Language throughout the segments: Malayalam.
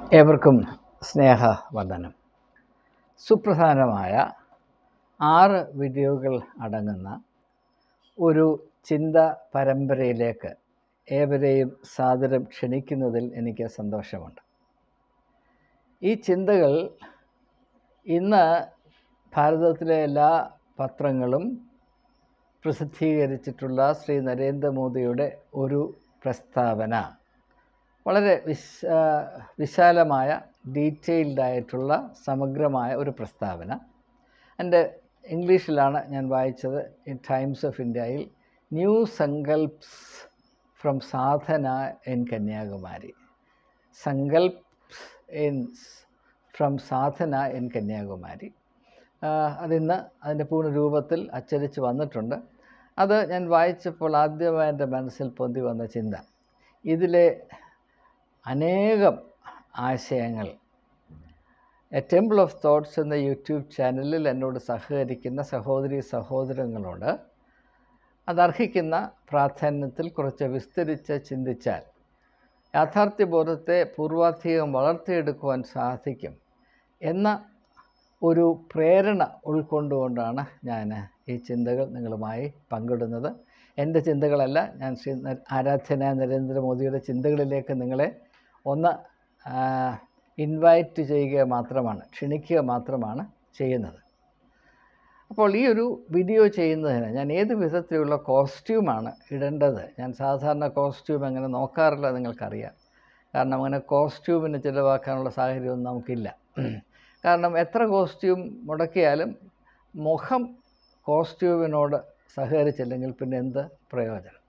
ഏവർക്കും സ്നേഹവന്ദനം. സുപ്രധാനമായ 6 വീഡിയോകൾ അടങ്ങുന്ന ഒരു ചിന്ത പരമ്പരയിലേക്ക് ഏവരെയും സാദരം ക്ഷണിക്കുന്നതിൽ എനിക്ക് സന്തോഷമുണ്ട്. ഈ ചിന്തകൾ ഇന്ന് ഭാരതത്തിലെ എല്ലാ പത്രങ്ങളും പ്രസിദ്ധീകരിച്ചിട്ടുള്ള ശ്രീ നരേന്ദ്രമോദിയുടെ ഒരു പ്രസ്താവന, വളരെ വിശാലമായ ഡീറ്റെയിൽഡായിട്ടുള്ള സമഗ്രമായ ഒരു പ്രസ്താവന. എൻ്റെ ഇംഗ്ലീഷിലാണ് ഞാൻ വായിച്ചത്. ഇൻ ടൈംസ് ഓഫ് ഇന്ത്യയിൽ new sankalps from sadhana in Kanyakumari. Sankalps from sadhana in Kanyakumari. അതിന്ന് അതിൻ്റെ പൂർണ്ണ രൂപത്തിൽ അച്ചടിച്ച് വന്നിട്ടുണ്ട്. അത് ഞാൻ വായിച്ചപ്പോൾ ആദ്യമായി എൻ്റെ മനസ്സിൽ പൊന്തി വന്ന ചിന്ത, ഇതിലെ അനേകം ആശയങ്ങൾ എ ടെമ്പിൾ ഓഫ് തോട്ട്സ് എന്ന യൂട്യൂബ് ചാനലിൽ എന്നോട് സഹകരിക്കുന്ന സഹോദരങ്ങളോട് അതർഹിക്കുന്ന പ്രാധാന്യത്തിൽ കുറച്ച് വിസ്തരിച്ച് ചിന്തിച്ചാൽ യാഥാർത്ഥ്യബോധത്തെ പൂർവാധികം വളർത്തിയെടുക്കുവാൻ സാധിക്കും എന്ന ഒരു പ്രേരണ ഉൾക്കൊണ്ടുകൊണ്ടാണ് ഞാൻ ഈ ചിന്തകൾ നിങ്ങളുമായി പങ്കിടുന്നത്. എൻ്റെ ചിന്തകളല്ല, ഞാൻ ശ്രീ ആരാധ്യനായ നരേന്ദ്രമോദിയുടെ ചിന്തകളിലേക്ക് നിങ്ങളെ ഒന്ന് ഇൻവൈറ്റ് ചെയ്യുക മാത്രമാണ്, ക്ഷണിക്കുക മാത്രമാണ് ചെയ്യുന്നത്. അപ്പോൾ ഈ ഒരു വീഡിയോ ചെയ്യുന്നതിന് ഞാൻ ഏത് വിധത്തിലുള്ള കോസ്റ്റ്യൂമാണ് ഇടേണ്ടത്? ഞാൻ സാധാരണ കോസ്റ്റ്യൂം അങ്ങനെ നോക്കാറില്ല, നിങ്ങൾക്കറിയാം. കാരണം അങ്ങനെ കോസ്റ്റ്യൂമിന് ചിലവാക്കാനുള്ള സാഹചര്യമൊന്നും നമുക്കില്ല. കാരണം എത്ര കോസ്റ്റ്യൂം മുടക്കിയാലും മുഖം കോസ്റ്റ്യൂമിനോട് സഹകരിച്ചില്ലെങ്കിൽ പിന്നെ എന്ത് പ്രയോജനം?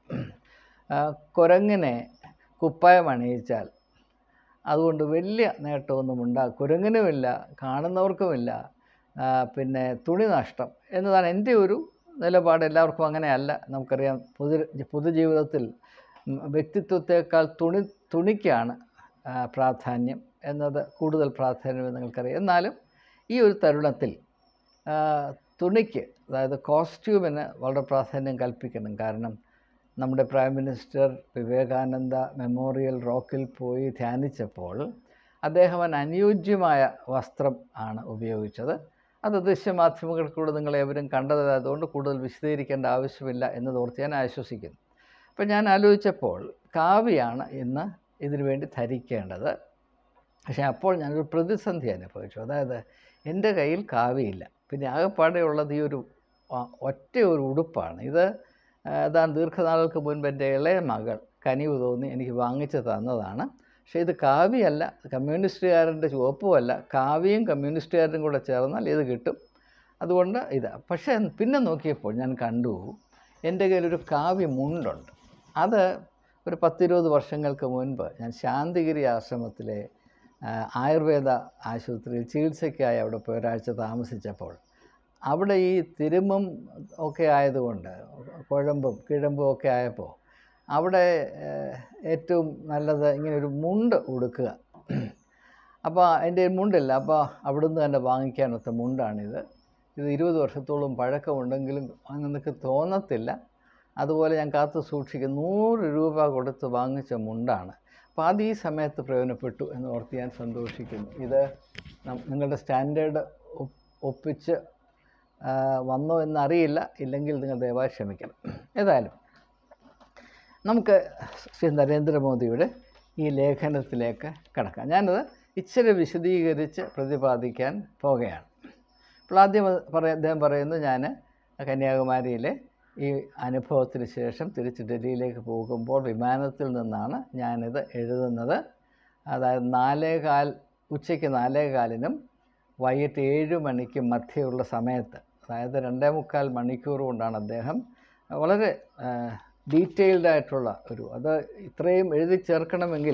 കുരങ്ങിനെ കുപ്പായം അണിയിച്ചാൽ അതുകൊണ്ട് വലിയ നേട്ടമൊന്നും കുരങ്ങിനുമില്ല, കാണുന്നവർക്കുമില്ല, പിന്നെ തുണി നഷ്ടം എന്നതാണ് എൻ്റെ ഒരു നിലപാട്. എല്ലാവർക്കും അങ്ങനെയല്ല, നമുക്കറിയാം. പൊതുജീവിതത്തിൽ വ്യക്തിത്വത്തേക്കാൾ തുണിക്കാണ് പ്രാധാന്യം എന്നത് കൂടുതൽ പ്രാധാന്യമെന്ന് നിങ്ങൾക്കറിയാം. എന്നാലും ഈ ഒരു തരുണത്തിൽ തുണിക്ക്, അതായത് കോസ്റ്റ്യൂമിന് വളരെ പ്രാധാന്യം കൽപ്പിക്കണം. കാരണം നമ്മുടെ പ്രൈം മിനിസ്റ്റർ വിവേകാനന്ദ മെമ്മോറിയൽ റോക്കിൽ പോയി ധ്യാനിച്ചപ്പോൾ അദ്ദേഹം അനുയോജ്യമായ വസ്ത്രം ആണ് ഉപയോഗിച്ചത്. അത് ദൃശ്യമാധ്യമങ്ങൾക്കൂടെ നിങ്ങളേവരും കണ്ടതായതുകൊണ്ട് കൂടുതൽ വിശദീകരിക്കേണ്ട ആവശ്യമില്ല എന്നതോർത്ത് ഞാൻ ആശ്വസിക്കുന്നു. അപ്പോൾ ഞാൻ ആലോചിച്ചപ്പോൾ കാവിയാണ് ഇന്ന് ഇതിനു വേണ്ടി ധരിക്കേണ്ടത്. പക്ഷേ അപ്പോൾ ഞാനൊരു പ്രതിസന്ധി അനുഭവിച്ചു. അതായത് എൻ്റെ കയ്യിൽ കാവിയില്ല, പിന്നെ ആകെപ്പാടെയുള്ളത് ഈ ഒരു ഒറ്റ ഒരു ഉടുപ്പാണ്. ഇത് ഏതാണ്ട് ദീർഘനാളുകൾക്ക് മുൻപ് എൻ്റെ ഇളയ മകൾ കനിവ് തോന്നി എനിക്ക് വാങ്ങിച്ച് തന്നതാണ്. പക്ഷേ ഇത് കാവിയല്ല, കമ്മ്യൂണിസ്റ്റുകാരൻ്റെ ചുവപ്പുമല്ല. കാവിയും കമ്മ്യൂണിസ്റ്റുകാരും കൂടെ ചേർന്നാൽ ഇത് കിട്ടും. അതുകൊണ്ട് ഇതാണ്. പക്ഷേ പിന്നെ നോക്കിയപ്പോൾ ഞാൻ കണ്ടു എൻ്റെ കയ്യിലൊരു കാവി മുണ്ടുണ്ട്. അത് ഒരു 10-20 വർഷങ്ങൾക്ക് മുൻപ് ഞാൻ ശാന്തിഗിരി ആശ്രമത്തിലെ ആയുർവേദ ആശുപത്രിയിൽ ചികിത്സയ്ക്കായി അവിടെ പോയി ഒരാഴ്ച താമസിച്ചപ്പോൾ അവിടെ ഈ തിരുമ്മും ഒക്കെ ആയതുകൊണ്ട്, കുഴമ്പും കിഴമ്പും ഒക്കെ ആയപ്പോൾ അവിടെ ഏറ്റവും നല്ലത് ഇങ്ങനൊരു മുണ്ട് ഉടുക്കുക. അപ്പോൾ എൻ്റെ മുണ്ടില്ല. അപ്പോൾ അവിടുന്ന് തന്നെ വാങ്ങിക്കാനൊത്ത മുണ്ടാണിത്. ഇത് 20 വർഷത്തോളം പഴക്കമുണ്ടെങ്കിലും അങ്ങനെ തോന്നത്തില്ല. അതുപോലെ ഞാൻ കാത്തു സൂക്ഷിക്കുന്ന 100 രൂപ കൊടുത്ത് വാങ്ങിച്ച മുണ്ടാണ്. അപ്പോൾ അത് ഈ സമയത്ത് പ്രയോജനപ്പെട്ടു എന്ന് ഓർത്ത് ഞാൻ സന്തോഷിക്കുന്നു. ഇത് നിങ്ങളുടെ സ്റ്റാൻഡേർഡ് ഒപ്പിച്ച് വന്നോ എന്നറിയില്ല. ഇല്ലെങ്കിൽ നിങ്ങൾ ദയവായി ക്ഷമിക്കണം. ഏതായാലും നമുക്ക് ശ്രീ നരേന്ദ്രമോദിയുടെ ഈ ലേഖനത്തിലേക്ക് കടക്കാം. ഞാനത് ഇച്ചിരി വിശദീകരിച്ച് പ്രതിപാദിക്കാൻ പോകുകയാണ്. അപ്പോൾ ആദ്യം അദ്ദേഹം പറയുന്നു, ഞാൻ കന്യാകുമാരിയിലെ ഈ അനുഭവത്തിന് ശേഷം തിരിച്ച് ഡൽഹിയിലേക്ക് പോകുമ്പോൾ വിമാനത്തിൽ നിന്നാണ് ഞാനിത് എഴുതുന്നത്. അതായത് ഉച്ചയ്ക്ക് 4:15 വൈകിട്ട് 7 മണിക്ക് മധ്യയുള്ള സമയത്ത്, അതായത് 2.25 മണിക്കൂർ കൊണ്ടാണ് അദ്ദേഹം വളരെ ഡീറ്റെയിൽഡായിട്ടുള്ള അത് ഇത്രയും എഴുതി ചേർക്കണമെങ്കിൽ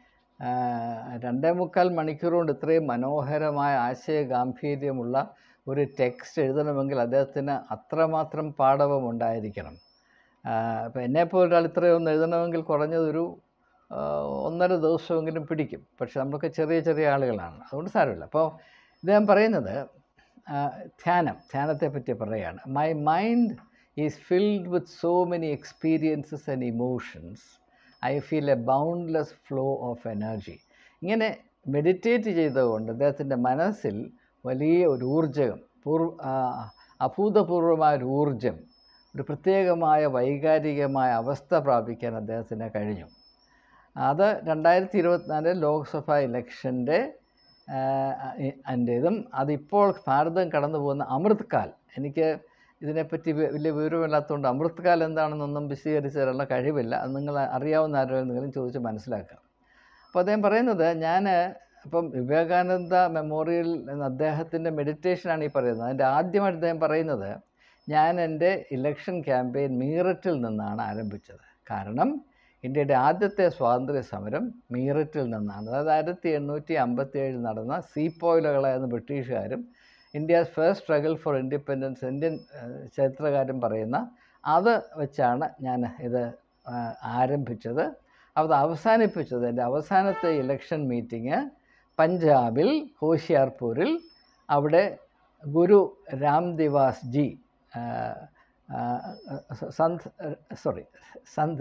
2.25 മണിക്കൂർ കൊണ്ട് ഇത്രയും മനോഹരമായ ആശയഗാംഭീര്യമുള്ള ഒരു ടെക്സ്റ്റ് എഴുതണമെങ്കിൽ അദ്ദേഹത്തിന് അത്രമാത്രം പാടവമുണ്ടായിരിക്കണം. അപ്പോൾ എന്നെപ്പോലെ ഒരാൾ ഇത്രയൊന്നും എഴുതണമെങ്കിൽ കുറഞ്ഞതൊരു 1.5 ദിവസമെങ്കിലും പിടിക്കും. പക്ഷെ നമ്മളൊക്കെ ചെറിയ ചെറിയ ആളുകളാണ്, അതുകൊണ്ട് സാരമില്ല. അപ്പോൾ ഇദ്ദേഹം പറയുന്നത് ധ്യാനത്തെ പറ്റി പറയുകയാണ്. My mind is filled with so many experiences and emotions. I feel a boundless flow of energy. ഇങ്ങനെ മെഡിറ്റേറ്റ് ചെയ്തതുകൊണ്ട് അദ്ദേഹത്തിൻ്റെ മനസ്സിൽ വലിയ ഒരു ഊർജ്ജം, അഭൂതപൂർവമായ ഒരു ഊർജ്ജം, ഒരു പ്രത്യേകമായ വൈകാരികമായ അവസ്ഥ പ്രാപിക്കാൻ അദ്ദേഹത്തിന് കഴിഞ്ഞു. അത് 2024 ലോക്സഭാ ഇലക്ഷൻ്റെ എൻ്റേതും അതിപ്പോൾ ഭാരതം കടന്നു പോകുന്ന അമൃത് കാൽ, എനിക്ക് ഇതിനെപ്പറ്റി വലിയ വിവരമില്ലാത്തതുകൊണ്ട് അമൃത് കാൽ എന്താണെന്നൊന്നും വിശദീകരിച്ച് തരാനുള്ള കഴിവില്ല. അത് നിങ്ങൾ അറിയാവുന്ന ആരെങ്കിലും ചോദിച്ച് മനസ്സിലാക്കാം. അപ്പോൾ അദ്ദേഹം പറയുന്നത്, ഞാൻ ഇപ്പം വിവേകാനന്ദ മെമ്മോറിയൽ എന്ന അദ്ദേഹത്തിൻ്റെ മെഡിറ്റേഷനാണ് ഈ പറയുന്നത്. അതിൻ്റെ ആദ്യമായിട്ട് അദ്ദേഹം പറയുന്നത്, ഞാൻ എൻ്റെ ഇലക്ഷൻ ക്യാമ്പയിൻ മീററ്റിൽ നിന്നാണ് ആരംഭിച്ചത്. കാരണം ഇന്ത്യയുടെ ആദ്യത്തെ സ്വാതന്ത്ര്യ സമരം മീററ്റിൽ നിന്നാണ്. അതായത് 1857 നടന്ന സീപ്പോയിലുകളായിരുന്ന ബ്രിട്ടീഷുകാരും India's first struggle for independence Indian ചരിത്രകാരൻ പറയുന്ന അത് വെച്ചാണ് ഞാൻ ഇത് ആരംഭിച്ചത്. അത് അവസാനിപ്പിച്ചത്, എൻ്റെ അവസാനത്തെ ഇലക്ഷൻ മീറ്റിംഗ് പഞ്ചാബിൽ ഹോഷിയാർപൂരിൽ, അവിടെ ഗുരു രാംദിവാസ് ജി സന്ത്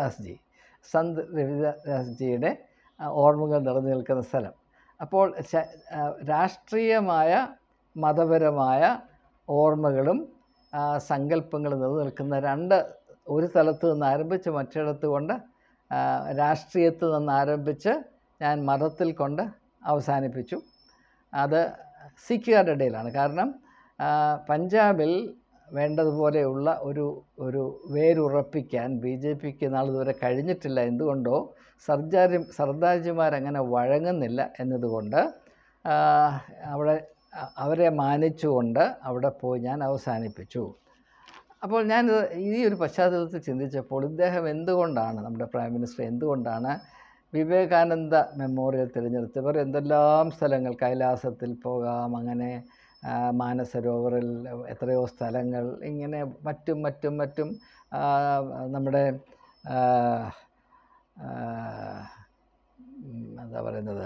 രവിദാസ് ജിയുടെ ഓർമ്മകൾ നിറഞ്ഞു നിൽക്കുന്ന സ്ഥലം. അപ്പോൾ രാഷ്ട്രീയമായ മതപരമായ ഓർമ്മകളും സങ്കല്പങ്ങളും നിലനിൽക്കുന്ന ഒരു സ്ഥലത്ത് നിന്ന് ആരംഭിച്ച് മറ്റിടത്ത് കൊണ്ട്, രാഷ്ട്രീയത്തിൽ നിന്ന് ആരംഭിച്ച് ഞാൻ മതത്തിൽ കൊണ്ട് അവസാനിപ്പിച്ചു. അത് സിഖുകാരുടെ ഇടയിലാണ്. കാരണം പഞ്ചാബിൽ വേണ്ടതുപോലെയുള്ള ഒരു വേരുറപ്പിക്കാൻ BJPക്ക് നാളിതുവരെ കഴിഞ്ഞിട്ടില്ല. എന്തുകൊണ്ടോ സർദാർജിമാരങ്ങനെ വഴങ്ങുന്നില്ല എന്നതുകൊണ്ട് അവരെ മാനിച്ചുകൊണ്ട് അവിടെ പോയി ഞാൻ അവസാനിപ്പിച്ചു. അപ്പോൾ ഞാൻ ഈ ഒരു പശ്ചാത്തലത്തിൽ ചിന്തിച്ചപ്പോൾ, ഇദ്ദേഹം എന്തുകൊണ്ടാണ്, നമ്മുടെ പ്രൈം മിനിസ്റ്റർ എന്തുകൊണ്ടാണ് വിവേകാനന്ദ മെമ്മോറിയൽ തിരഞ്ഞെടുത്തവർ? എന്തെല്ലാം സ്ഥലങ്ങൾ, കൈലാസത്തിൽ പോകാം, അങ്ങനെ മാനസരോവറിൽ എത്രയോ സ്ഥലങ്ങൾ, ഇങ്ങനെ മറ്റും നമ്മുടെ എന്താ പറയുന്നത്,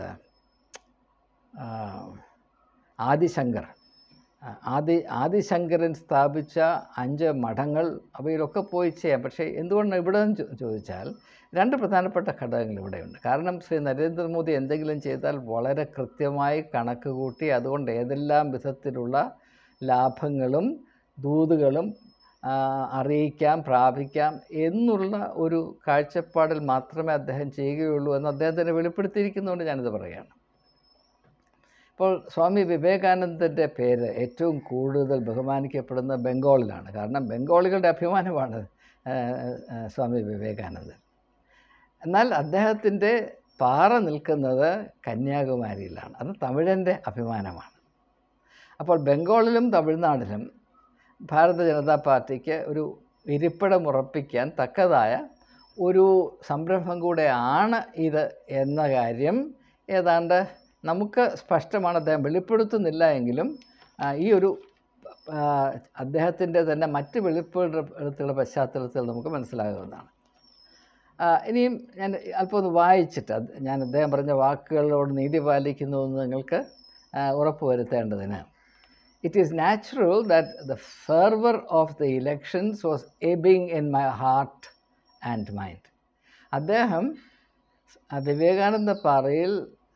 ആദിശങ്കരൻ സ്ഥാപിച്ച 5 മഠങ്ങൾ, അവയിലൊക്കെ പോയി ചെയ്യാം. പക്ഷേ എന്തുകൊണ്ടാണ് ഇവിടെ ചോദിച്ചാൽ, 2 പ്രധാനപ്പെട്ട ഘടകങ്ങൾ ഇവിടെയുണ്ട്. കാരണം ശ്രീ നരേന്ദ്രമോദി എന്തെങ്കിലും ചെയ്താൽ വളരെ കൃത്യമായി കണക്ക് കൂട്ടി, അതുകൊണ്ട് ഏതെല്ലാം വിധത്തിലുള്ള ലാഭങ്ങളും ദൂതുകളും അറിയിക്കാം, പ്രാപിക്കാം എന്നുള്ള ഒരു കാഴ്ചപ്പാടിൽ മാത്രമേ അദ്ദേഹം ചെയ്യുകയുള്ളൂ എന്ന് അദ്ദേഹത്തിനെ വെളിപ്പെടുത്തിയിരിക്കുന്നതുകൊണ്ട് ഞാനിത് പറയുകയാണ്. ഇപ്പോൾ സ്വാമി വിവേകാനന്ദൻ്റെ പേര് ഏറ്റവും കൂടുതൽ ബഹുമാനിക്കപ്പെടുന്ന ബംഗാളിലാണ്. കാരണം ബംഗാളികളുടെ അഭിമാനമാണ് സ്വാമി വിവേകാനന്ദൻ. എന്നാൽ അദ്ദേഹത്തിൻ്റെ പാറ നിൽക്കുന്നത് കന്യാകുമാരിയിലാണ്. അത് തമിഴൻ്റെ അഭിമാനമാണ്. അപ്പോൾ ബംഗാളിലും തമിഴ്നാട്ടിലും ഭാരത ജനതാ പാർട്ടിക്ക് ഒരു ഇരിപ്പിടം ഉറപ്പിക്കാൻ തക്കതായ ഒരു സംരംഭം കൂടെയാണ് ഇത് എന്ന കാര്യം ഏതാണ്ട് നമുക്ക് സ്പഷ്ടമാണ്. അദ്ദേഹം വെളിപ്പെടുത്തുന്നില്ല എങ്കിലും ഈ ഒരു അദ്ദേഹത്തിൻ്റെ തന്നെ മറ്റ് വെളിപ്പെടുത്തലുകളുടെ പശ്ചാത്തലത്തിൽ നമുക്ക് മനസ്സിലാകുന്നതാണ്. ഇനിയും ഞാൻ അല്പം ഒന്ന് വായിച്ചിട്ട് ഞാൻ അദ്ദേഹം പറഞ്ഞ വാക്കുകളോട് നീതി പാലിക്കുന്നുവെന്ന് നിങ്ങൾക്ക് ഉറപ്പുവരുത്തേണ്ടതിന്, it is natural that the fervour of the elections was ebbing in my heart and mind. അദ്ദേഹം വിവേകാനന്ദ പാറയിൽ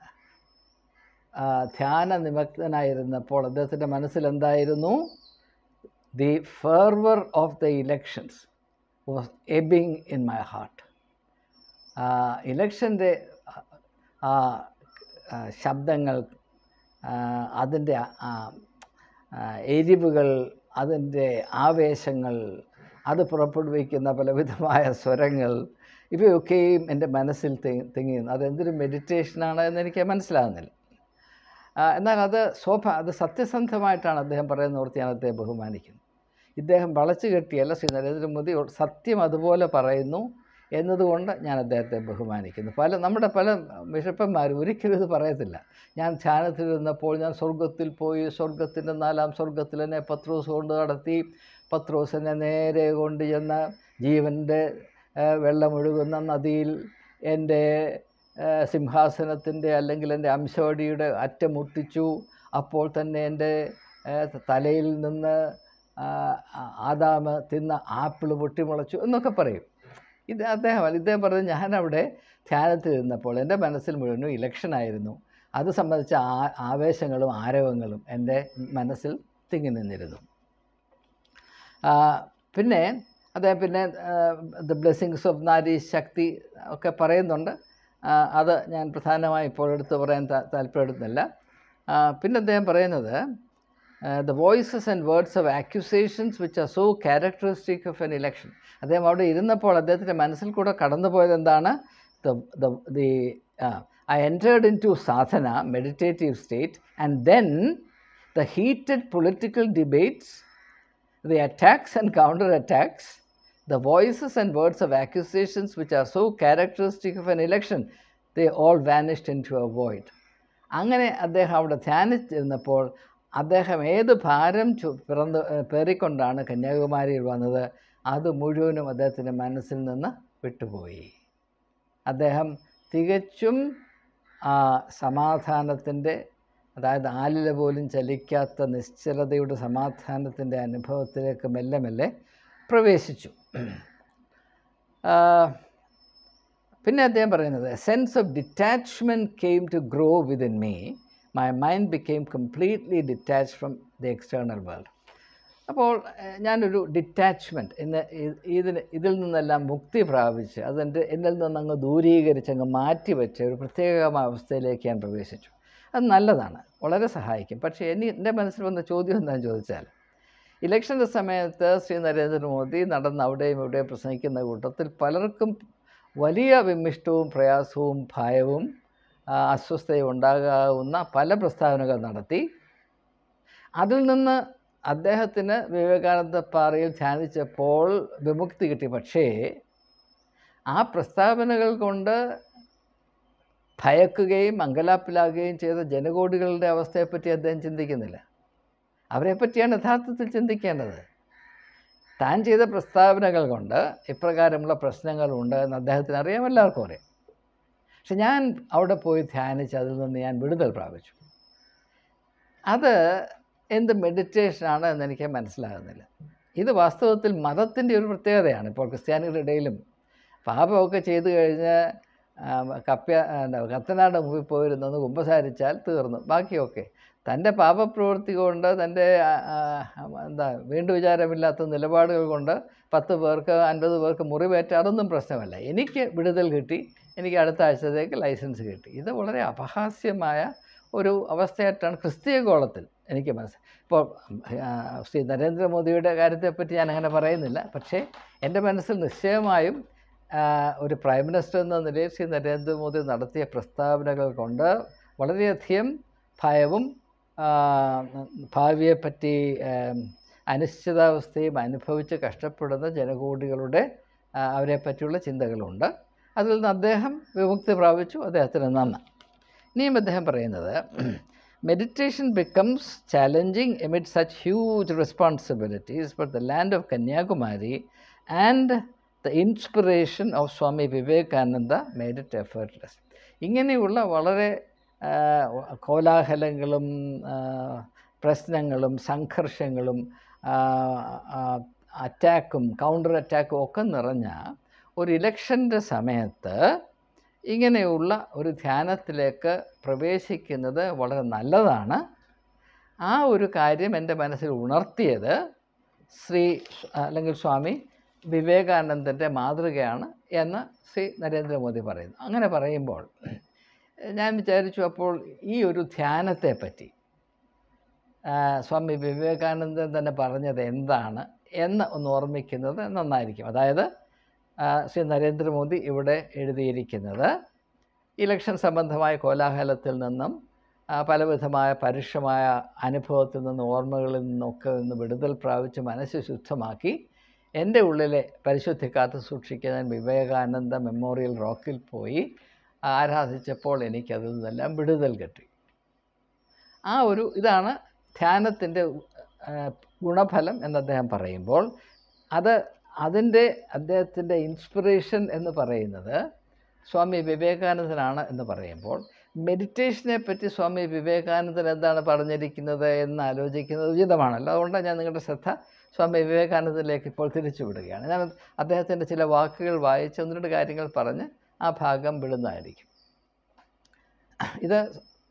ധ്യാന നിമഗ്നനായിരുന്നപ്പോൾ അദ്ദേഹത്തിൻ്റെ മനസ്സിൽ എന്തായിരുന്നു? The fervour of the elections was ebbing in my heart. ഇലക്ഷൻ്റെ ശബ്ദങ്ങൾ, അതിൻ്റെ എരിവുകൾ, അതിൻ്റെ ആവേശങ്ങൾ, അത് പുറപ്പെടുവിക്കുന്ന പലവിധമായ സ്വരങ്ങൾ, ഇവയൊക്കെയും എൻ്റെ മനസ്സിൽ തിങ്ങിയുന്നു. അതെന്തൊരു മെഡിറ്റേഷനാണ് എന്നെനിക്ക് മനസ്സിലാകുന്നില്ല. എന്നാൽ അത് സത്യസന്ധമായിട്ടാണ് അദ്ദേഹം പറയുന്നതോർത്ത് ഞാൻ അദ്ദേഹത്തെ ബഹുമാനിക്കുന്നു. ഇദ്ദേഹം വളച്ചു കെട്ടിയല്ല ശ്രീ നരേന്ദ്രമോദി സത്യം അതുപോലെ പറയുന്നു എന്നതുകൊണ്ട് ഞാൻ അദ്ദേഹത്തെ ബഹുമാനിക്കുന്നു. നമ്മുടെ പല ബിഷപ്പന്മാരും ഒരിക്കലും ഇത് പറയത്തില്ല. ഞാൻ ധ്യാനത്തിലിരുന്നപ്പോൾ ഞാൻ സ്വർഗത്തിൽ പോയി, സ്വർഗത്തിൻ്റെ 4ാം സ്വർഗത്തിൽ എന്നെ പത്രോസ് കൊണ്ട് നടത്തി, പത്രോസിനെ നേരെ കൊണ്ട് ചെന്ന് ജീവൻ്റെ വെള്ളമൊഴുകുന്ന നദിയിൽ എൻ്റെ സിംഹാസനത്തിൻ്റെ അല്ലെങ്കിൽ എൻ്റെ അംശവടിയുടെ അറ്റം മുട്ടിച്ചു, അപ്പോൾ തന്നെ എൻ്റെ തലയിൽ നിന്ന് ആദാമ് തിന്ന ആപ്പിൾ പൊട്ടിമുളച്ചു എന്നൊക്കെ പറയും. ഇദ്ദേഹം പറഞ്ഞത്, ഞാനവിടെ ധ്യാനത്തിലിരുന്നപ്പോൾ എൻ്റെ മനസ്സിൽ മുഴുവനും ഇലക്ഷനായിരുന്നു. അത് സംബന്ധിച്ച ആവേശങ്ങളും ആരവങ്ങളും എൻ്റെ മനസ്സിൽ തിങ്ങി നിന്നിരുന്നു. പിന്നെ അദ്ദേഹം the blessings of Nari Shakti ഒക്കെ പറയുന്നുണ്ട്. അത് ഞാൻ പ്രധാനമായി ഇപ്പോൾ എടുത്ത് പറയാൻ താല്പര്യപ്പെടുന്നില്ല. പിന്നെ അദ്ദേഹം പറയുന്നത് the voices and words of accusations which are so characteristic of an election. അദ്ദേഹം അവിടെ ഇരുന്നപ്പോൾ അദ്ദേഹത്തിൻ്റെ മനസ്സിൽ കൂടെ കടന്നുപോയത് എന്താണ്? I entered into sadhana, meditative state, and then the heated political debates, the attacks and counter-attacks, the voices and words of accusations which are so characteristic of an election, they all vanished into a void. അങ്ങനെ അദ്ദേഹം അവിടെ ധ്യാനിച്ചിരുന്നപ്പോൾ അദ്ദേഹം ഏത് ഭാരം പേറിക്കൊണ്ടാണ് കന്യാകുമാരിയിൽ വന്നത്, അത് മുഴുവനും അദ്ദേഹത്തിൻ്റെ മനസ്സിൽ നിന്ന് വിട്ടുപോയി. അദ്ദേഹം തികച്ചും സമാധാനത്തിൻ്റെ, അതായത് ആലില പോലും ചലിക്കാത്ത നിശ്ചലതയുടെ സമാധാനത്തിൻ്റെ അനുഭവത്തിലേക്ക് മെല്ലെ മെല്ലെ പ്രവേശിച്ചു. പിന്നെ അദ്ദേഹം പറയുന്നത്, sense of detachment came to grow within me. My mind became completely detached from the external world. അപ്പോൾ ഞാനൊരു ഡിറ്റാച്ച്മെൻറ്റ് ഇതിൽ നിന്നെല്ലാം മുക്തി പ്രാപിച്ച് എന്നിൽ നിന്നങ്ങ് ദൂരീകരിച്ച് അങ്ങ് മാറ്റിവെച്ച് ഒരു പ്രത്യേകമായ അവസ്ഥയിലേക്ക് ഞാൻ പ്രവേശിച്ചു. അത് നല്ലതാണ്, വളരെ സഹായിക്കും. പക്ഷേ എൻ്റെ മനസ്സിൽ വന്ന ചോദ്യം എന്താണെന്ന് ചോദിച്ചാൽ, ഇലക്ഷൻ്റെ സമയത്ത് ശ്രീ നരേന്ദ്രമോദി നടന്ന് അവിടെയും ഇവിടെയും പ്രസംഗിക്കുന്ന കൂട്ടത്തിൽ പലർക്കും വലിയ വിമിഷ്ടവും പ്രയാസവും ഭയവും അസ്വസ്ഥയും ഉണ്ടാകാവുന്ന പല പ്രസ്താവനകൾ നടത്തി. അതിൽ നിന്ന് അദ്ദേഹത്തിന് വിവേകാനന്ദ പാറയിൽ ധ്യാനിച്ചപ്പോൾ വിമുക്തി കിട്ടി. പക്ഷേ ആ പ്രസ്താവനകൾ കൊണ്ട് ഭയക്കുകയും അങ്കലാപ്പിലാകുകയും ചെയ്ത ജനകോടികളുടെ അവസ്ഥയെപ്പറ്റി അദ്ദേഹം ചിന്തിക്കുന്നില്ല. അവരെപ്പറ്റിയാണ് യഥാർത്ഥത്തിൽ ചിന്തിക്കേണ്ടത്. താൻ ചെയ്ത പ്രസ്താവനകൾ കൊണ്ട് ഇപ്രകാരമുള്ള പ്രശ്നങ്ങളുണ്ട് എന്ന് അദ്ദേഹത്തിന് അറിയാം, എല്ലാവർക്കും അറിയാം. പക്ഷെ ഞാൻ അവിടെ പോയി ധ്യാനിച്ച് അതിൽ നിന്ന് ഞാൻ വിടുതൽ പ്രാപിച്ചു. അത് എന്ത് മെഡിറ്റേഷനാണ് എന്നെനിക്ക് മനസ്സിലാകുന്നില്ല. ഇത് വാസ്തവത്തിൽ മതത്തിൻ്റെ ഒരു പ്രത്യേകതയാണ്. ഇപ്പോൾ ക്രിസ്ത്യാനികളുടെ ഇടയിലും പാപമൊക്കെ ചെയ്തു കഴിഞ്ഞ് കത്തനാട് മുമ്പിൽ പോയിരുന്നത് കുമ്പസാരിച്ചാൽ തീർന്നു, ബാക്കിയൊക്കെ തൻ്റെ പാപപ്രവൃത്തി കൊണ്ട്, തൻ്റെ വീണ്ടും വിചാരമില്ലാത്ത നിലപാടുകൾ കൊണ്ട് 10 പേർക്ക് 50 പേർക്ക് മുറിവേറ്റ അതൊന്നും പ്രശ്നമല്ല. എനിക്ക് വിടുതൽ കിട്ടി, എനിക്ക് അടുത്ത ആഴ്ചത്തേക്ക് ലൈസൻസ് കിട്ടി. ഇത് വളരെ അപഹാസ്യമായ ഒരു അവസ്ഥയായിട്ടാണ് ക്രിസ്തീയ ഗോളത്തിൽ എനിക്ക് മനസ്സിലായി. ഇപ്പോൾ ശ്രീ നരേന്ദ്രമോദിയുടെ കാര്യത്തെപ്പറ്റി ഞാൻ അങ്ങനെ പറയുന്നില്ല. പക്ഷേ എൻ്റെ മനസ്സിൽ നിശ്ചയമായും ഒരു പ്രൈം മിനിസ്റ്റർ എന്ന നിലയിൽ ശ്രീ നരേന്ദ്രമോദി നടത്തിയ പ്രസ്താവനകൾ കൊണ്ട് വളരെയധികം ഭയവും ഭാവിയെപ്പറ്റി അനിശ്ചിതാവസ്ഥയും അനുഭവിച്ച് കഷ്ടപ്പെടുന്ന ജനകോടികളുടെ അവരെപ്പറ്റിയുള്ള ചിന്തകളുണ്ട്. അതിൽ നിന്ന് അദ്ദേഹം വിമുക്തി പ്രാപിച്ചു. അദ്ദേഹത്തിന് നന്ദി. ഇനിയും അദ്ദേഹം പറയുന്നത്, meditation becomes challenging amid such huge responsibilities, but the land of Kanyakumari and the inspiration of Swami Vivekananda made it effortless. ഇങ്ങനെയുള്ള വളരെ കോലാഹലങ്ങളും പ്രശ്നങ്ങളും സംഘർഷങ്ങളും അറ്റാക്കും കൗണ്ടർ അറ്റാക്കും ഒക്കെ നിറഞ്ഞ ഒരു ഇലക്ഷൻ്റെ സമയത്ത് ഇങ്ങനെയുള്ള ഒരു ധ്യാനത്തിലേക്ക് പ്രവേശിക്കുന്നത് വളരെ നല്ലതാണ്. ആ ഒരു കാര്യം എൻ്റെ മനസ്സിൽ ഉണർത്തിയത് അല്ലെങ്കിൽ സ്വാമി വിവേകാനന്ദൻ്റെ മാതൃകയാണ് എന്ന് ശ്രീ നരേന്ദ്രമോദി പറയുന്നു. അങ്ങനെ പറയുമ്പോൾ ഞാൻ വിചാരിച്ചു, അപ്പോൾ ഈ ഒരു ധ്യാനത്തെ പറ്റി സ്വാമി വിവേകാനന്ദൻ തന്നെ പറഞ്ഞത് എന്താണ് എന്ന് ഒന്ന് ഓർമ്മിക്കുന്നത് നന്നായിരിക്കും. അതായത് ശ്രീ നരേന്ദ്രമോദി ഇവിടെ എഴുതിയിരിക്കുന്നത് ഇലക്ഷൻ സംബന്ധമായ കോലാഹലത്തിൽ നിന്നും പലവിധമായ പരുഷമായ അനുഭവത്തിൽ നിന്നും ഓർമ്മകളിൽ നിന്നൊക്കെ ഒന്ന് വിടുതൽ പ്രാപിച്ച് മനസ്സ് ശുദ്ധമാക്കി എൻ്റെ ഉള്ളിലെ പരിശുദ്ധി കാത്തു സൂക്ഷിക്കാൻ ഞാൻ വിവേകാനന്ദ മെമ്മോറിയൽ റോക്കിൽ പോയി ആരാധിച്ചപ്പോൾ എനിക്കതിൽ നിന്നെല്ലാം വിടുതൽ കിട്ടി. ഇതാണ് ധ്യാനത്തിൻ്റെ ഗുണഫലം എന്ന് അദ്ദേഹം പറയുമ്പോൾ അദ്ദേഹത്തിൻ്റെ ഇൻസ്പിറേഷൻ എന്ന് പറയുന്നത് സ്വാമി വിവേകാനന്ദനാണ് എന്ന് പറയുമ്പോൾ, മെഡിറ്റേഷനെ പറ്റി സ്വാമി വിവേകാനന്ദൻ എന്താണ് പറഞ്ഞിരിക്കുന്നത് എന്ന് ആലോചിക്കുന്നത് ഉചിതമാണല്ലോ. അതുകൊണ്ടാണ് ഞാൻ നിങ്ങളുടെ ശ്രദ്ധ സ്വാമി വിവേകാനന്ദനിലേക്ക് ഇപ്പോൾ തിരിച്ചു വിടുകയാണ്. ഞാൻ അദ്ദേഹത്തിൻ്റെ ചില വാക്കുകൾ വായിച്ച് 1-2 കാര്യങ്ങൾ പറഞ്ഞ് ആ ഭാഗം വിടുന്നതായിരിക്കും. ഇത്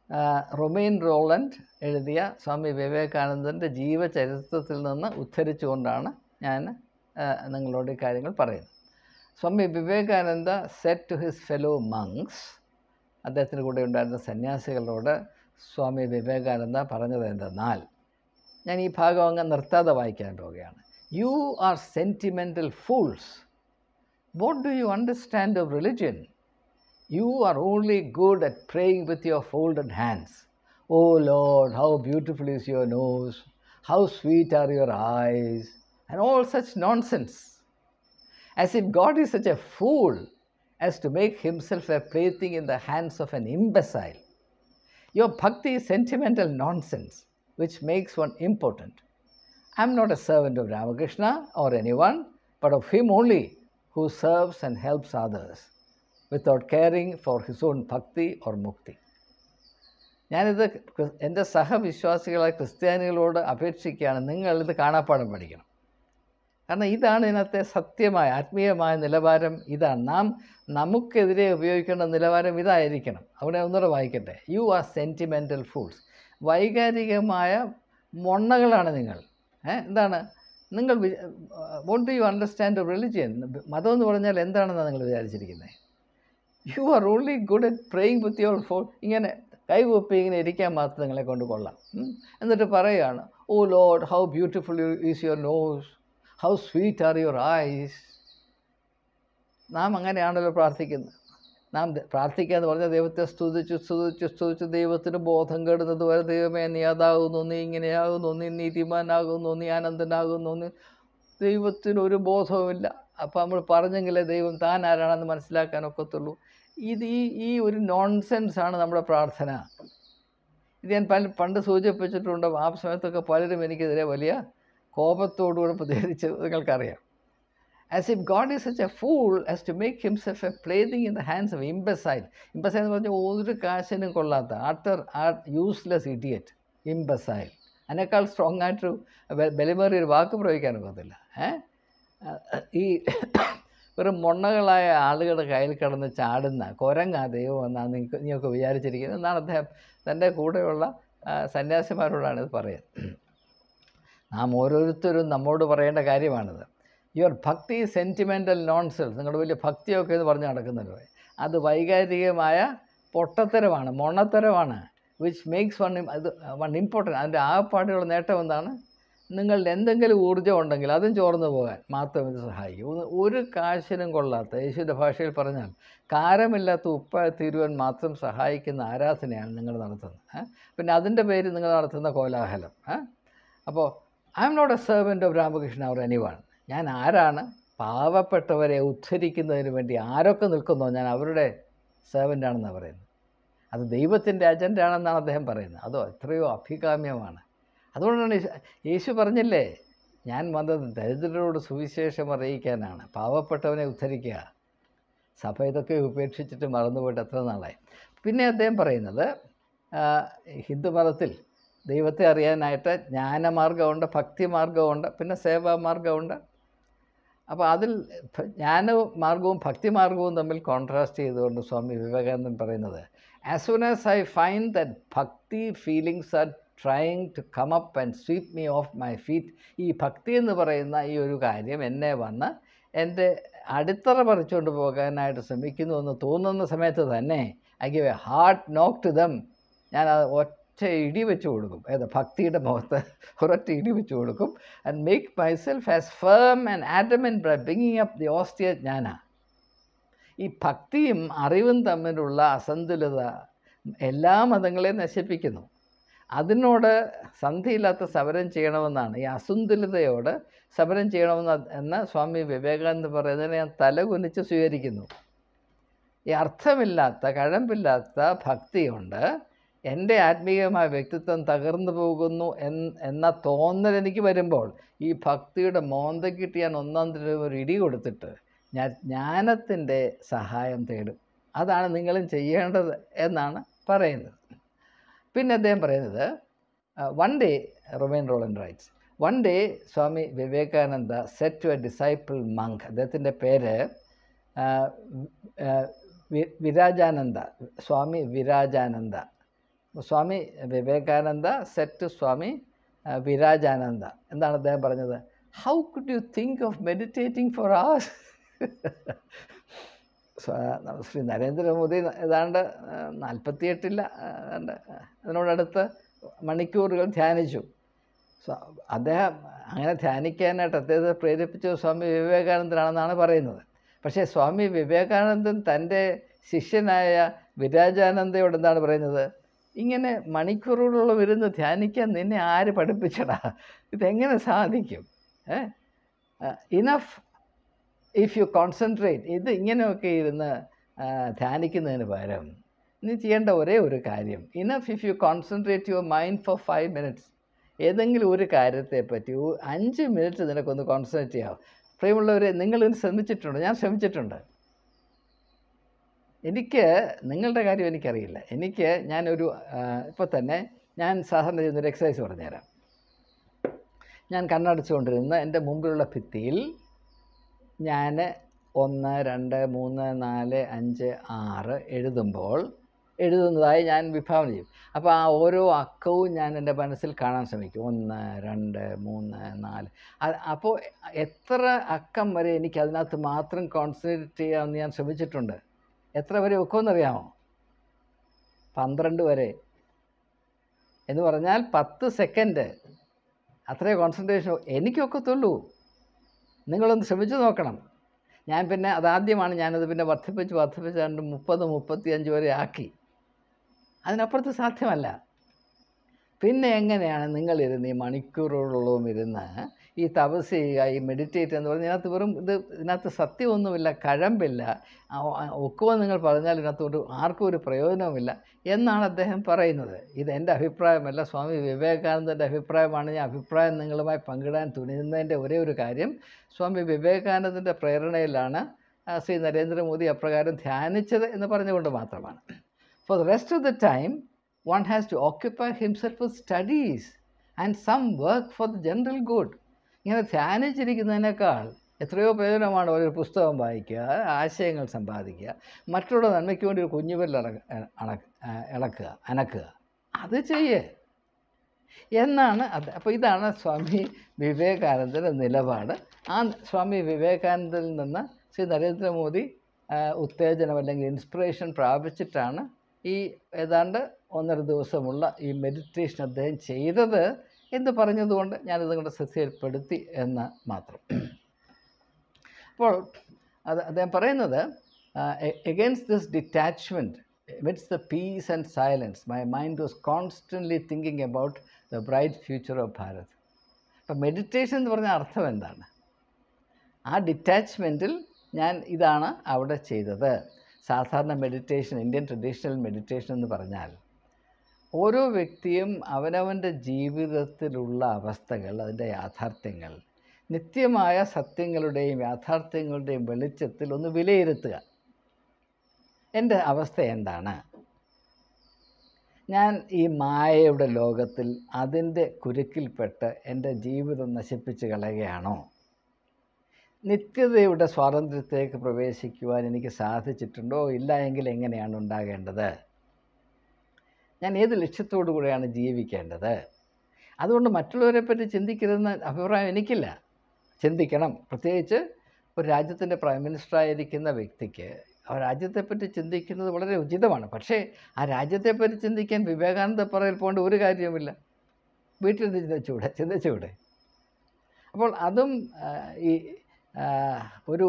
റൊമെയിൻ റോളൻഡ് എഴുതിയ സ്വാമി വിവേകാനന്ദൻ്റെ ജീവചരിത്രത്തിൽ നിന്ന് ഉദ്ധരിച്ചുകൊണ്ടാണ് ഞാൻ നിങ്ങളോട് ഈ കാര്യങ്ങൾ പറയുന്നത്. Swami Vivekananda said to his fellow monks, അദ്ദേഹത്തിന് കൂടെ ഉണ്ടായിരുന്ന സന്യാസികളോട് സ്വാമി വിവേകാനന്ദ പറഞ്ഞത് എന്തെന്നാൽ, ഞാൻ ഈ ഭാഗം അങ്ങ് നിർത്താതെ വായിക്കാൻ പോവുകയാണ്. You are sentimental fools. What do you understand of religion? You are only good at praying with your folded hands. Oh Lord, how beautiful is your nose, how sweet are your eyes, and all such nonsense. As if God is such a fool as to make himself a plaything in the hands of an imbecile. Your bhakti is sentimental nonsense, which makes one impotent. I am not a servant of Ramakrishna or anyone, but of him only who serves and helps others, without caring for his own bhakti or mukti. ഞാനിത് എൻ്റെ സഹവിശ്വാസികളായ ക്രിസ്ത്യാനികളോട് അപേക്ഷിക്കുകയാണ്, നിങ്ങളിത് കാണാപ്പാഠം പഠിക്കണം. കാരണം ഇതാണ് ഇതിനകത്തെ സത്യമായ ആത്മീയമായ നിലവാരം. ഇതാണ് നമുക്കെതിരെ ഉപയോഗിക്കേണ്ട നിലവാരം, ഇതായിരിക്കണം. അവിടെ ഒന്നുകൂടെ വായിക്കട്ടെ. You are sentimental fools. വൈകാരികമായ മൊണ്ണകളാണ് നിങ്ങൾ. എന്താണ് നിങ്ങൾ? Won't you understand religion? മതം എന്ന് പറഞ്ഞാൽ എന്താണെന്നാണ് നിങ്ങൾ വിചാരിച്ചിരിക്കുന്നത്? You are only good at praying with your fall. ഇങ്ങനെ കൈകൂപ്പി ഇങ്ങനെ ഇരിക്കാൻ മാത്രം നിങ്ങളെ കൊണ്ട് കൊള്ളാം. എന്നിട്ട് പറയുകയാണ്, oh lord, how beautiful is your nose, how sweet are your eyes. നാം അങ്ങനെയാണല്ലോ പ്രാർത്ഥിക്കുന്നത്. നാം പ്രാർത്ഥിക്കുക എന്ന് പറഞ്ഞാൽ ദൈവത്തെ സ്തുതിച്ച് ദൈവത്തിന് ബോധം കെടുന്നത് വരെ, ദൈവമേ നീ അതാകുന്നു, നീ ഇങ്ങനെയാകുന്നു, നീ നീതിമാനാകുന്നു, നീ ആനന്ദനാകുന്നു, നീ ദൈവത്തിനൊരു ബോധവുമില്ല. അപ്പോൾ നമ്മൾ പറഞ്ഞെങ്കിലേ ദൈവം താൻ ആരാണെന്ന് മനസ്സിലാക്കാനൊക്കത്തുള്ളൂ. ഈ ഒരു നോൺസെൻസാണ് നമ്മുടെ പ്രാർത്ഥന. ഇത് ഞാൻ പണ്ട് സൂചിപ്പിച്ചിട്ടുണ്ട്. ആ സമയത്തൊക്കെ പലരും എനിക്കെതിരെ വലിയ കോപത്തോടുകൂടെ പ്രതികരിച്ച് നിങ്ങൾക്കറിയാം. As if God is such a fool as to make himself a plaything in the hands of imbecile. Imbecile എന്ന് പറഞ്ഞാൽ ഒരു കാശിനും കൊള്ളാത്ത യൂസ്ലെസ് ഇഡിയറ്റ്, ഇംബസൈൽ. അതിനേക്കാൾ സ്ട്രോങ് ആയിട്ട് ബലിമേറിയൊരു വാക്ക് പ്രയോഗിക്കാനൊക്കത്തില്ല. ഈ വെറും മൊണ്ണകളായ ആളുകളുടെ കയ്യിൽ കിടന്ന് ചാടുന്ന കുരങ്ങാ ദൈവം എന്നാണ് നീയൊക്കെ വിചാരിച്ചിരിക്കുന്നത് എന്നാണ് അദ്ദേഹം തൻ്റെ കൂടെയുള്ള സന്യാസിമാരോടാണ് ഇത് പറയുന്നത്. നാം ഓരോരുത്തരും നമ്മോട് പറയേണ്ട കാര്യമാണിത്. യുവർ ഭക്തി സെൻറ്റിമെൻ്റൽ നോൺസെൻസ്. നിങ്ങളുടെ വലിയ ഭക്തിയൊക്കെ എന്ന് പറഞ്ഞ് നടക്കുന്നല്ലോ, അത് വൈകാരികമായ പൊട്ടത്തരമാണ്, മൊണ്ണത്തരമാണ്. Which makes one important. അതിൻ്റെ ആകപ്പാടുള്ള നേട്ടം എന്താണ്? നിങ്ങളുടെ എന്തെങ്കിലും ഊർജ്ജം ഉണ്ടെങ്കിൽ അതും ചോർന്നു പോകാൻ മാത്രം ഇത് സഹായിക്കും. ഒരു കാശിനും കൊള്ളാത്ത, യേശുവിൻ്റെ ഭാഷയിൽ പറഞ്ഞാൽ കാരമില്ലാത്ത ഉപ്പായ തീരുവാൻ മാത്രം സഹായിക്കുന്ന ആരാധനയാണ് നിങ്ങൾ നടത്തുന്നത്. പിന്നെ അതിൻ്റെ പേര് നിങ്ങൾ നടത്തുന്ന കോലാഹലം. അപ്പോൾ I am not a servant of Ramakrishna or anyone. ഞാൻ ആരാണ്? പാവപ്പെട്ടവരെ ഉദ്ധരിക്കുന്നതിന് വേണ്ടി ആരൊക്കെ നിൽക്കുന്നോ ഞാൻ അവരുടെ സെർവൻ്റാണെന്നാണ് പറയുന്നത്. അത് ദൈവത്തിൻ്റെ അജണ്ട ആണെന്നാണ് അദ്ദേഹം പറയുന്നത്. അതോ എത്രയോ അഭികാമ്യമാണ്. അതുകൊണ്ടാണ് യേശു പറഞ്ഞില്ലേ, ഞാൻ വന്നത് ദരിദ്രരോട് സുവിശേഷം അറിയിക്കാനാണ്, പാവപ്പെട്ടവനെ ഉദ്ധരിക്കുക. സഭ ഇതൊക്കെ ഉപേക്ഷിച്ചിട്ട് മറന്നുപോയിട്ട് എത്ര നാളായി. പിന്നെ അദ്ദേഹം പറയുന്നത്, ഹിന്ദുമതത്തിൽ ദൈവത്തെ അറിയാനായിട്ട് ജ്ഞാനമാർഗമുണ്ട്, ഭക്തിമാർഗമുണ്ട്, പിന്നെ സേവാമാർഗമുണ്ട്. അപ്പോൾ അതിൽ ജ്ഞാനമാർഗവും ഭക്തിമാർഗവും തമ്മിൽ കോൺട്രാസ്റ്റ് ചെയ്തുകൊണ്ട് സ്വാമി വിവേകാനന്ദൻ പറയുന്നത്, as soon as I find that bhakti feelings are trying to come up and sweep me off my feet. ഈ ഭക്തി എന്ന് പറയുന്ന ഈ ഒരു കാര്യം എന്നെ വന്ന് എൻ്റെ അടിത്തറ പറിച്ചുകൊണ്ട് പോകാനായിട്ട് ശ്രമിക്കുന്നു എന്ന് തോന്നുന്ന സമയത്ത് തന്നെ I give a hard knock to them. ഞാൻ അത് ഒറ്റ ഇടി വെച്ച് കൊടുക്കും. ഭക്തിയുടെ മുഖത്ത് ഒരൊറ്റ ഇടി വെച്ച് കൊടുക്കും. And make myself as firm and adamant by bringing up the austere jnana. ഈ ഭക്തിയും അറിവും തമ്മിലുള്ള അസന്തുലിത എല്ലാ മതങ്ങളെയും നശിപ്പിക്കുന്നു. അതിനോട് സന്ധിയില്ലാത്ത സമരം ചെയ്യണമെന്നാണ്, ഈ അസന്തുലിതയോട് സമരം ചെയ്യണമെന്ന് സ്വാമി വിവേകാനന്ദ പറയുന്നതിനെ ഞാൻ തലകുനിച്ച് സ്വീകരിക്കുന്നു. ഈ അർത്ഥമില്ലാത്ത കഴമ്പില്ലാത്ത ഭക്തി കൊണ്ട് എൻ്റെ ആത്മീയമായ വ്യക്തിത്വം തകർന്നു പോകുന്നു എന്ന തോന്നൽ എനിക്ക് വരുമ്പോൾ ഈ ഭക്തിയുടെ മോന്തക്കിട്ട് ഞാൻ ഒന്നാം തരം ഒരു ഇടി കൊടുത്തിട്ട് ഞാൻ ജ്ഞാനത്തിൻ്റെ സഹായം തേടും. അതാണ് നിങ്ങളും ചെയ്യേണ്ടത് എന്നാണ് പറയുന്നത്. പിന്നെ അദ്ദേഹം പറയുന്നത്, one day, Romain Rolland writes, one day Swami Vivekananda said to a disciple monk. അദ്ദേഹത്തിൻ്റെ പേര് വിരാജാനന്ദ, സ്വാമി വിരാജാനന്ദ. Swami Vivekananda said to Swami Virajananda. എന്താണ് അദ്ദേഹം പറഞ്ഞത്? How could you think of meditating for hours? Shri Narendra Modi ഏതാണ്ട് 48 അതിനോടടുത്ത് മണിക്കൂറുകൾ ധ്യാനിച്ചു. അദ്ദേഹം അങ്ങനെ ധ്യാനിക്കാനായിട്ട് അദ്ദേഹത്തെ പ്രേരിപ്പിച്ചത് സ്വാമി വിവേകാനന്ദനാണെന്നാണ് പറയുന്നത്. പക്ഷേ സ്വാമി വിവേകാനന്ദൻ തൻ്റെ ശിഷ്യനായ വിരാജാനന്ദയോട് എന്താണ് പറയുന്നത്? ഇങ്ങനെ മണിക്കൂറുകളോളം ഇരുന്ന് ധ്യാനിക്കാൻ നിന്നെ ആര് പഠിപ്പിച്ചടാ? ഇതെങ്ങനെ സാധിക്കും? Enough if you concentrate. ഇത് ഇങ്ങനെയൊക്കെ ഇരുന്ന് ധ്യാനിക്കുന്നതിന് പകരം നീ ചെയ്യേണ്ട ഒരേ ഒരു കാര്യം, enough if you concentrate your mind for 5 minutes. ഏതെങ്കിലും ഒരു കാര്യത്തെപ്പറ്റി 5 മിനിറ്റ് നിനക്കൊന്ന് കോൺസെൻട്രേറ്റ് ചെയ്യാം. പ്രിയമുള്ളവരെ, നിങ്ങളിത് ശ്രമിച്ചിട്ടുണ്ടോ? ഞാൻ ശ്രമിച്ചിട്ടുണ്ട്. നിങ്ങളുടെ കാര്യം എനിക്കറിയില്ല. ഇപ്പോൾ തന്നെ ഞാൻ സാധാരണ ചെയ്യുന്നൊരു എക്സസൈസ് പറഞ്ഞുതരാം. ഞാൻ കണ്ണടച്ചുകൊണ്ടിരുന്ന് എൻ്റെ മുമ്പിലുള്ള ഭിത്തിയിൽ ഞാൻ 1, 2, 3, 4, 5, 6 എഴുതുന്നതായി ഞാൻ വിഭാവന ചെയ്യും. അപ്പോൾ ആ ഓരോ അക്കവും ഞാൻ എൻ്റെ മനസ്സിൽ കാണാൻ ശ്രമിക്കും. 1, 2, 3, 4. അപ്പോൾ എത്ര അക്കം വരെ എനിക്ക് അതിനകത്ത് മാത്രം കോൺസെൻട്രേറ്റ് ചെയ്യാമെന്ന് ഞാൻ ശ്രമിച്ചിട്ടുണ്ട്. എത്ര വരെ ഒക്കുമെന്നറിയാമോ? 12 വരെ. എന്ന് പറഞ്ഞാൽ 10 സെക്കൻഡ്. അത്രേ കോൺസെൻട്രേഷൻ എനിക്കൊക്കത്തുള്ളൂ. നിങ്ങളൊന്ന് ശ്രമിച്ചു നോക്കണം. ഞാൻ പിന്നെ അതാദ്യമാണ് ഞാനത് പിന്നെ വർദ്ധിപ്പിച്ച് 30, 35 വരെ ആക്കി. അതിനപ്പുറത്ത് സാധ്യമല്ല. പിന്നെ എങ്ങനെയാണ് നിങ്ങളിരുന്ന് ഈ മണിക്കൂറുകളോളം ഇരുന്ന് ഈ തപസ് ചെയ്യുക, ഈ മെഡിറ്റേറ്റ് എന്ന് പറഞ്ഞാൽ ഇതിനകത്ത് സത്യമൊന്നുമില്ല, കഴമ്പില്ല. ഒക്കുമെന്ന് നിങ്ങൾ പറഞ്ഞാൽ ഇതിനകത്തോട്ട് ആർക്കും ഒരു പ്രയോജനവുമില്ല എന്നാണ് അദ്ദേഹം പറയുന്നത്. ഇത് എൻ്റെ അഭിപ്രായമല്ല, സ്വാമി വിവേകാനന്ദൻ്റെ അഭിപ്രായമാണ്. ഞാൻ അഭിപ്രായം നിങ്ങളുമായി പങ്കിടാൻ തുനിയുന്നതിൻ്റെ ഒരേ ഒരു കാര്യം, സ്വാമി വിവേകാനന്ദൻ്റെ പ്രേരണയിലാണ് ശ്രീ നരേന്ദ്രമോദി അപ്രകാരം ധ്യാനിച്ചത് എന്ന് പറഞ്ഞുകൊണ്ട് മാത്രമാണ്. For the rest of the time, one has to occupy himself with studies and some work for the general good. ഇങ്ങനെ ധ്യാനിച്ചിരിക്കുന്നതിനേക്കാൾ എത്രയോ പ്രയോജനമാണ് ഒരു പുസ്തകം വായിക്കുക, ആശയങ്ങൾ സമ്പാദിക്കുക, മറ്റുള്ള നന്മയ്ക്ക് വേണ്ടി ഒരു കുഞ്ഞുപല്ല് അനക്കുക. അത് ചെയ്യേ എന്നാണ് അപ്പോൾ ഇതാണ് സ്വാമി വിവേകാനന്ദൻ്റെ നിലപാട്. ആ സ്വാമി വിവേകാനന്ദനിൽ നിന്ന് ശ്രീ നരേന്ദ്രമോദി ഉത്തേജനം അല്ലെങ്കിൽ ഇൻസ്പിറേഷൻ പ്രാപിച്ചിട്ടാണ് ഈ ഏതാണ്ട് 1.5 ദിവസമുള്ള ഈ മെഡിറ്റേഷൻ അദ്ദേഹം ചെയ്തത് എന്ന് പറഞ്ഞതുകൊണ്ട് ഞാനിത് നിങ്ങളുടെ ശ്രദ്ധയിൽപ്പെടുത്തി എന്ന് മാത്രം. അപ്പോൾ അദ്ദേഹം പറയുന്നത്, against this detachment, amidst the peace and silence, my mind was constantly thinking about the bright future of Bharat. അപ്പോൾ മെഡിറ്റേഷൻ എന്ന് പറഞ്ഞ അർത്ഥം എന്താണ്? ആ ഡിറ്റാച്ച്മെൻറ്റിൽ ഞാൻ ഇതാണ് അവിടെ ചെയ്തത്. സാധാരണ മെഡിറ്റേഷൻ, ഇന്ത്യൻ ട്രഡീഷണൽ മെഡിറ്റേഷൻ എന്ന് പറഞ്ഞാൽ ഓരോ വ്യക്തിയും അവനവൻ്റെ ജീവിതത്തിലുള്ള അവസ്ഥകൾ, അതിൻ്റെ യാഥാർത്ഥ്യങ്ങൾ, നിത്യമായ സത്യങ്ങളുടെയും യാഥാർത്ഥ്യങ്ങളുടെയും വെളിച്ചത്തിൽ ഒന്ന് വിലയിരുത്തുക. എൻ്റെ അവസ്ഥ എന്താണ്? ഞാൻ ഈ മായയുടെ ലോകത്തിൽ അതിൻ്റെ കുരുക്കിൽപ്പെട്ട് എൻ്റെ ജീവിതം നശിപ്പിച്ച് കളയുകയാണോ? നിത്യതയുടെ സ്വാതന്ത്ര്യത്തേക്ക് പ്രവേശിക്കുവാൻ എനിക്ക് സാധിച്ചിട്ടുണ്ടോ? ഇല്ല എങ്കിൽ എങ്ങനെയാണ് ഉണ്ടാകേണ്ടത്? ഞാൻ ഏത് ലക്ഷ്യത്തോടു കൂടെയാണ് ജീവിക്കേണ്ടത്? അതുകൊണ്ട് മറ്റുള്ളവരെ പറ്റി ചിന്തിക്കരുതെന്ന അഭിപ്രായം എനിക്കില്ല. ചിന്തിക്കണം. പ്രത്യേകിച്ച് ഒരു രാജ്യത്തിൻ്റെ പ്രൈം മിനിസ്റ്ററായിരിക്കുന്ന വ്യക്തിക്ക് ആ രാജ്യത്തെപ്പറ്റി ചിന്തിക്കുന്നത് വളരെ ഉചിതമാണ്. പക്ഷേ ആ രാജ്യത്തെപ്പറ്റി ചിന്തിക്കാൻ വിവേകാനന്ദ പറയിൽ പോകേണ്ട ഒരു കാര്യവുമില്ല. വീട്ടിൽ ചിന്തിച്ചൂടെ? അപ്പോൾ അതും ഈ ഒരു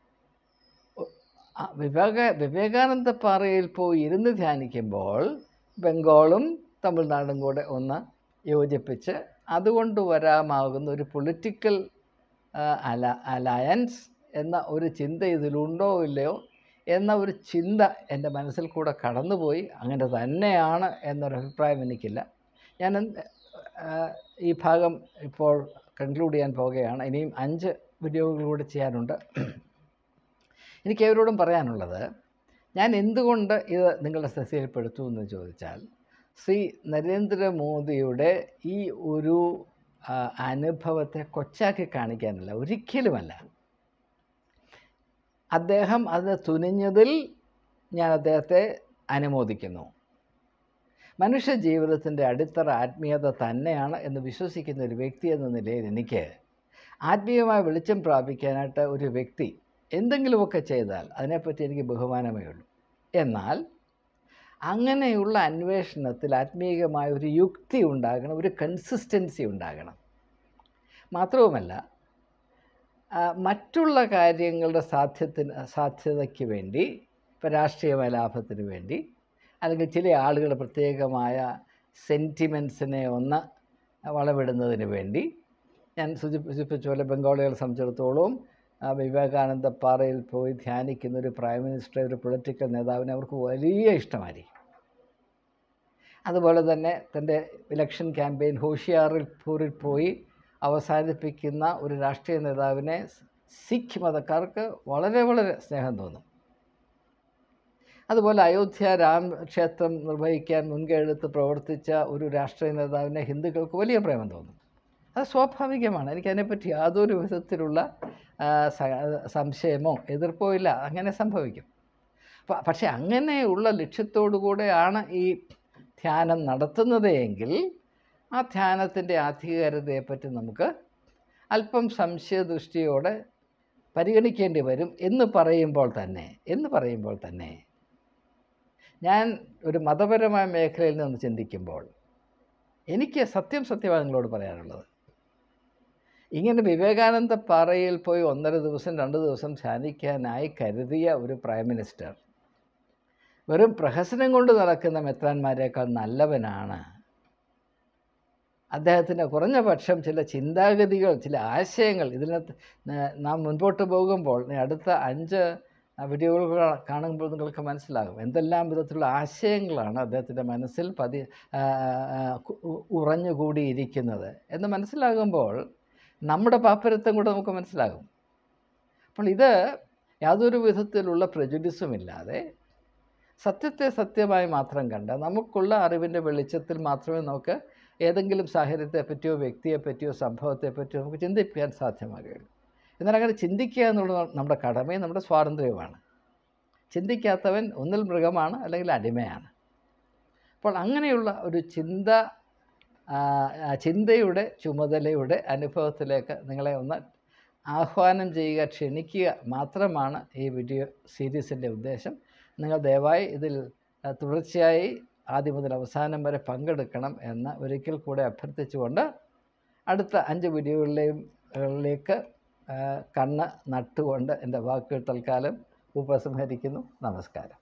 വിവേകാനന്ദ പാറയിൽ പോയി ഇരുന്ന് ധ്യാനിക്കുമ്പോൾ ബംഗാളും തമിഴ്നാടും കൂടെ ഒന്ന് യോജിപ്പിച്ച് അതുകൊണ്ട് വരാമാകുന്ന ഒരു പൊളിറ്റിക്കൽ അലയൻസ് എന്ന ഒരു ചിന്ത ഇതിലുണ്ടോ ഇല്ലയോ എന്ന ഒരു ചിന്ത എൻ്റെ മനസ്സിൽ കൂടെ കടന്നുപോയി. അങ്ങനെ തന്നെയാണ് എന്നൊരഭിപ്രായം എനിക്കില്ല. ഞാൻ ഈ ഭാഗം ഇപ്പോൾ കൺക്ലൂഡ് ചെയ്യാൻ പോവുകയാണ്. ഇനിയും 5 വീഡിയോകളിലൂടെ ചെയ്യാനുണ്ട്. എനിക്ക് ഏവരോടും പറയാനുള്ളത്, ഞാൻ എന്തുകൊണ്ട് ഇത് നിങ്ങളുടെ ശ്രദ്ധയിൽപ്പെടുത്തു എന്ന് ചോദിച്ചാൽ, ശ്രീ നരേന്ദ്രമോദിയുടെ ഈ ഒരു അനുഭവത്തെ കൊച്ചാക്കി കാണിക്കാനല്ല, ഒരിക്കലുമല്ല. അദ്ദേഹം അത് തുനിഞ്ഞതിൽ ഞാൻ അദ്ദേഹത്തെ അനുമോദിക്കുന്നു. മനുഷ്യ ജീവിതത്തിൻ്റെ അടിത്തറ ആത്മീയത തന്നെയാണ് എന്ന് വിശ്വസിക്കുന്ന ഒരു വ്യക്തി എന്ന നിലയിൽ എനിക്ക് ആത്മീയമായ വെളിച്ചം പ്രാപിക്കാനായിട്ട് ഒരു വ്യക്തി എന്തെങ്കിലുമൊക്കെ ചെയ്താൽ അതിനെപ്പറ്റി എനിക്ക് ബഹുമാനമേ ഉള്ളൂ. എന്നാൽ അങ്ങനെയുള്ള അന്വേഷണത്തിൽ ആത്മീയമായ ഒരു യുക്തി ഉണ്ടാകണം, ഒരു കൺസിസ്റ്റൻസി ഉണ്ടാകണം. മാത്രവുമല്ല, മറ്റുള്ള കാര്യങ്ങളുടെ സാധ്യതയ്ക്ക് വേണ്ടി, ഇപ്പോൾ രാഷ്ട്രീയമായ ലാഭത്തിന് വേണ്ടി, അല്ലെങ്കിൽ ചില ആളുകളുടെ പ്രത്യേകമായ സെൻറ്റിമെൻസിനെ ഒന്ന് വളവിടുന്നതിന് വേണ്ടി, ഞാൻ സൂചിപ്പിച്ച പോലെ ബംഗാളികളെ സംബന്ധിച്ചിടത്തോളം വിവേകാനന്ദ പാറയിൽ പോയി ധ്യാനിക്കുന്ന ഒരു പ്രൈം മിനിസ്റ്ററെ, ഒരു പൊളിറ്റിക്കൽ നേതാവിനെ അവർക്ക് വലിയ ഇഷ്ടമായിരിക്കും. അതുപോലെ തന്നെ തൻ്റെ ഇലക്ഷൻ ക്യാമ്പയിൻ ഹോഷിയാർപൂരിൽ പോയി അവസാനിപ്പിക്കുന്ന ഒരു രാഷ്ട്രീയ നേതാവിനെ സിഖ് മതക്കാർക്ക് വളരെ വളരെ സ്നേഹം തോന്നും. അതുപോലെ അയോധ്യ രാമക്ഷേത്രം നിർവഹിക്കാൻ മുൻകൈയെടുത്ത് പ്രവർത്തിച്ച ഒരു രാഷ്ട്രീയ നേതാവിനെ ഹിന്ദുക്കൾക്ക് വലിയ പ്രേമം തോന്നും. അത് സ്വാഭാവികമാണ്. എനിക്കതിനെപ്പറ്റി യാതൊരു വിധത്തിലുള്ള സംശയമോ എതിർപ്പോ ഇല്ല. അങ്ങനെ സംഭവിക്കും. പക്ഷേ അങ്ങനെയുള്ള ലക്ഷ്യത്തോടു കൂടെയാണ് ഈ ധ്യാനം നടത്തുന്നത് എങ്കിൽ ആ ധ്യാനത്തിൻ്റെ ആധികാരികതയെപ്പറ്റി നമുക്ക് അല്പം സംശയദൃഷ്ടിയോടെ പരിഗണിക്കേണ്ടി വരും എന്ന് പറയുമ്പോൾ തന്നെ ഞാൻ ഒരു മതപരമായ മേഖലയിൽ നിന്ന് ചിന്തിക്കുമ്പോൾ എനിക്ക് സത്യമായി നിങ്ങളോട് പറയാനുള്ളത്, ഇങ്ങനെ വിവേകാനന്ദ പാറയിൽ പോയി 1.5 ദിവസം 2 ദിവസം ധ്യാനിക്കാനായി കരുതിയ ഒരു പ്രൈം മിനിസ്റ്റർ വെറും പ്രഹസനം കൊണ്ട് നടക്കുന്ന മെത്രാന്മാരേക്കാൾ നല്ലവനാണ്. അദ്ദേഹത്തിന് കുറഞ്ഞ പക്ഷം ചില ചിന്താഗതികൾ, ചില ആശയങ്ങൾ, ഇതിനകത്ത് നാം മുൻപോട്ട് പോകുമ്പോൾ അടുത്ത 5 വീഡിയോകൾ കാണുമ്പോൾ നിങ്ങൾക്ക് മനസ്സിലാകും എന്തെല്ലാം വിധത്തിലുള്ള ആശയങ്ങളാണ് അദ്ദേഹത്തിൻ്റെ മനസ്സിൽ ഉറഞ്ഞുകൂടിയിരിക്കുന്നത് എന്ന് മനസ്സിലാകുമ്പോൾ നമ്മുടെ പാപ്പരത്വം കൂടെ നമുക്ക് മനസ്സിലാകും. അപ്പോൾ ഇത് യാതൊരു വിധത്തിലുള്ള പ്രജുഡിസും ഇല്ലാതെ സത്യത്തെ സത്യമായി മാത്രം കണ്ട് നമുക്കുള്ള അറിവിൻ്റെ വെളിച്ചത്തിൽ മാത്രമേ നമുക്ക് ഏതെങ്കിലും സാഹചര്യത്തെപ്പറ്റിയോ വ്യക്തിയെപ്പറ്റിയോ സംഭവത്തെപ്പറ്റിയോ നമുക്ക് ചിന്തിക്കാൻ സാധ്യമാകുകയുള്ളൂ. എന്നാൽ അങ്ങനെ ചിന്തിക്കുക എന്നുള്ളത് നമ്മുടെ കടമയും നമ്മുടെ സ്വാതന്ത്ര്യവുമാണ്. ചിന്തിക്കാത്തവൻ ഒന്നിൽ മൃഗമാണ്, അല്ലെങ്കിൽ അടിമയാണ്. അപ്പോൾ അങ്ങനെയുള്ള ഒരു ചിന്തയുടെ ചുമതലയുടെ അനുഭവത്തിലേക്ക് നിങ്ങളെ ഒന്ന് ആഹ്വാനം ചെയ്യുക, ക്ഷണിക്കുക മാത്രമാണ് ഈ വീഡിയോ സീരീസിൻ്റെ ഉദ്ദേശം. നിങ്ങൾ ദയവായി ഇതിൽ തുടർച്ചയായി ആദ്യം മുതൽ അവസാനം വരെ പങ്കെടുക്കണം എന്ന് ഒരിക്കൽ കൂടെ അഭ്യർത്ഥിച്ചുകൊണ്ട് അടുത്ത 5 വീഡിയോകളിലേക്ക് കണ്ണ് നട്ടുകൊണ്ട് എൻ്റെ വാക്കുകൾ തൽക്കാലം ഉപസംഹരിക്കുന്നു. നമസ്കാരം.